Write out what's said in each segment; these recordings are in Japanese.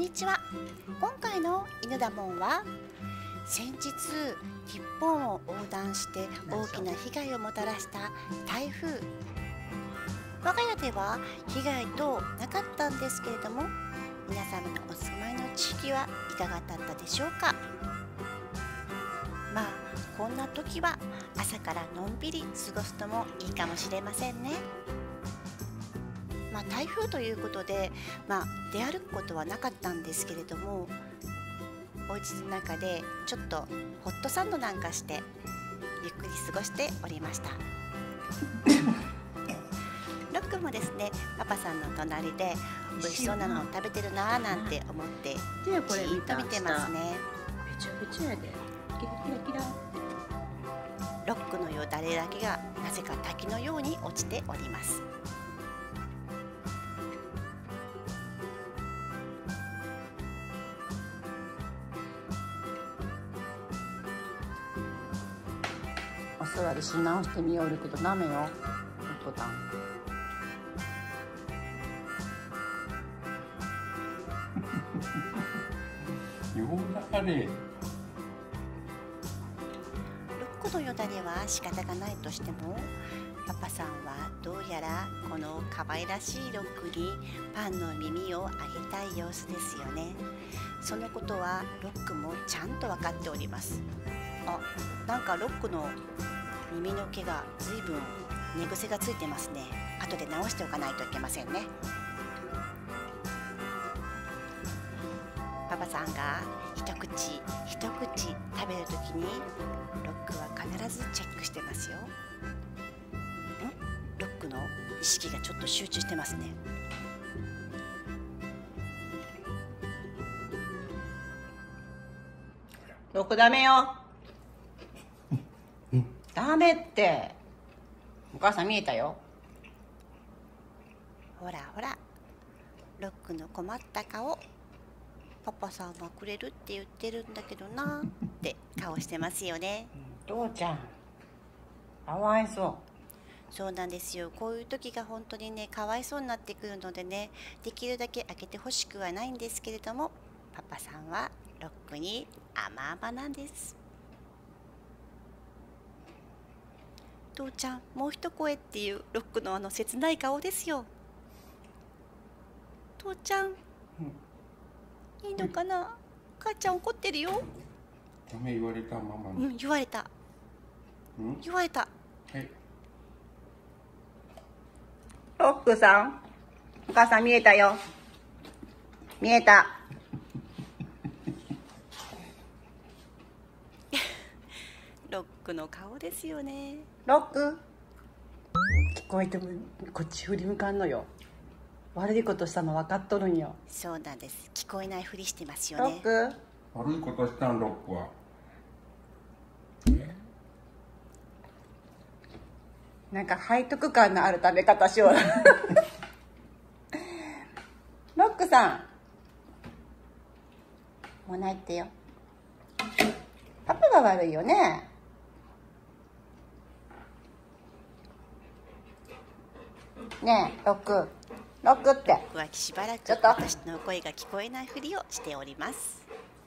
にちは。今回の犬だもんは先日日本を横断して大きな被害をもたらした台風。我が家では被害等なかったんですけれども、皆様のお住まいの地域はいかがだったでしょうか。まあこんな時は朝からのんびり過ごすのもいいかもしれませんね。台風ということで、出歩くことはなかったんですけれども、お家の中でちょっとホットサンドなんかしてゆっくり過ごしておりました。ロックもですね、パパさんの隣で美味しそうなのを食べてるなーなんて思ってじーっと見てますね。 めちゃめちゃやで。キラキラキラ。 ロックのよだれだけがなぜか滝のように落ちております。 お座りし直してみよるけどダメよ。ボタン。 ロックのよだれは仕方がないとしても、パパさんはどうやらこの可愛らしいロックにパンの耳をあげたい様子ですよね。そのことはロックもちゃんと分かっております。なんかロックの耳の毛がずいぶん寝癖がついてますね。後で直しておかないといけませんね。パパさんが一口一口食べるときにロックは必ずチェックしてますよ。ロックの意識がちょっと集中してますね。 ロックダメよ。ダメって。お母さん見えたよ。 ほらほら、ロックの困った顔。パパさんはくれるって言ってるんだけどなって顔してますよね。 父ちゃんかわいそう。 そうなんですよ。こういう時が本当にね、かわいそうになってくるのでね、できるだけ開けてほしくはないんですけれども、パパさんはロックに甘々なんです。父ちゃんもう一声っていうロックの切ない顔ですよ。父ちゃん、いいのかな。母ちゃん怒ってるよ。 ダメ言われたママに。 言われた。言われた。 はい。 ロックさん、お母さん見えたよ。見えた。 ロックの顔ですよね。 ロック。聞こえてもこっち振り向かんのよ。悪いことしたの分かっとるんよ。 そうなんです。聞こえないふりしてますよね。 ロック。 悪いことしたんロックは。 なんか背徳感のある食べ方しよう。ロックさん。もうないってよ。パパが悪いよね。ねえ、ロック。ロックって。 僕はしばらくちょっと私の声が聞こえないふりをしております。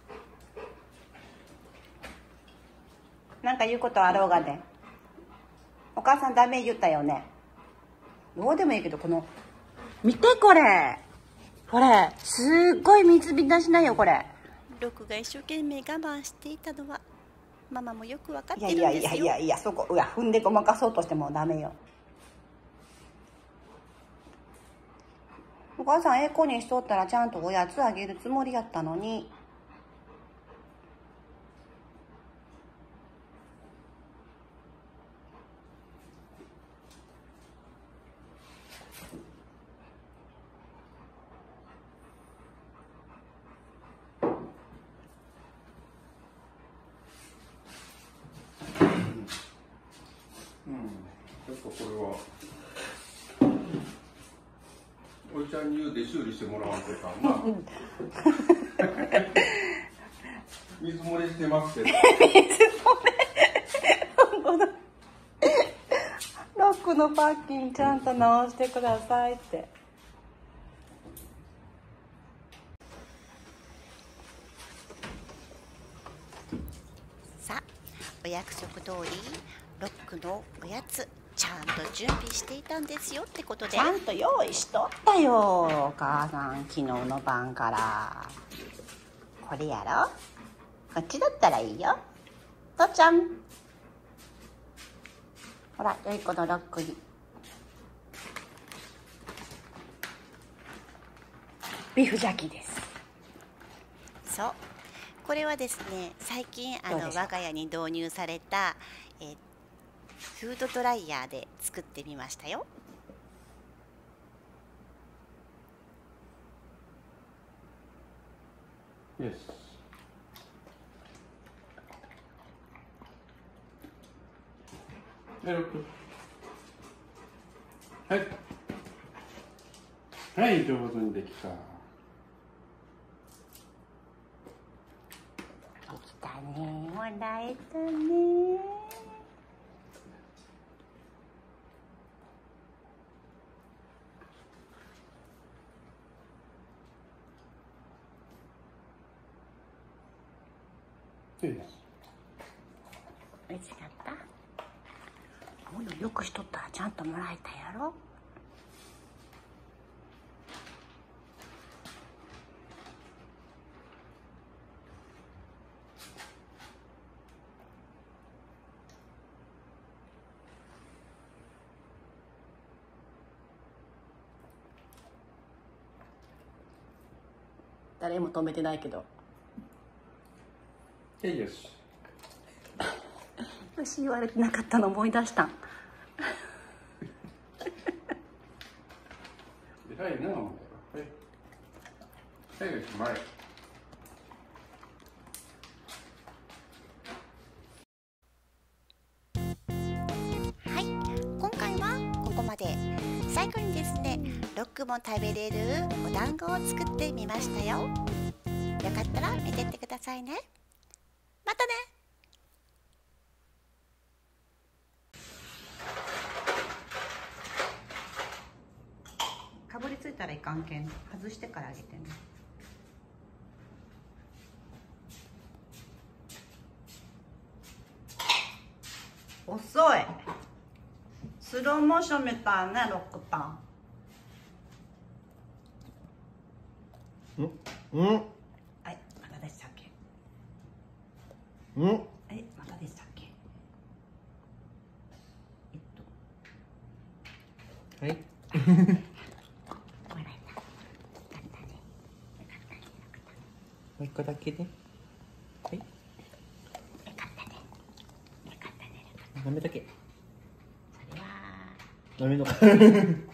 なんか言うことあろうがね。お母さんダメ言ったよね。どうでもいいけど、見てこれ。これ、すっごい水浸しないよ、これ。 ロックが一生懸命我慢していたのは、ママもよくわかっているんですよ。 やいや、そこ、踏んでごまかそうとしてもダメよ。お母さん、子にしとったらちゃんとおやつあげるつもりやったのに。 ちょっとこれはおいちゃんに言うで修理してもらわんとかな。水漏れしてますけど。 ロックのパッキンちゃんと直してくださいって。 約束通りロックのおやつちゃんと準備していたんですよってことで、 ちゃんと用意しとったよお母さん、昨日の晩から。これやろ、こっちだったらいいよ。とちゃん、ほらよい子のロックにビーフジャーキーです。 そう、これはですね、最近我が家に導入された、フードドライヤーで作ってみましたよ。 Yes。はい、ロック。はい。はい、上手にできた。 できたね、もらえたね。 いいです。 美味しかった。こういうのよくしとったらちゃんともらえたやろ。誰も止めてないけど。 いいです。 私言われてなかったの思い出したん。 偉いな、お前は。はい。はい、前。 はい、今回はここまで。最後にですね、ロックも食べれるお団子を作ってみましたよ。よかったら見てってくださいね。またね。 かぶりついたらいかんけん外してからあげてね。遅い。スローモーションみたいね、ロックパン。はい、まだでしたっけ。はい、まだでしたっけ。 はい。もう一個だけで。はい。舐めとけ。 それは舐めのか。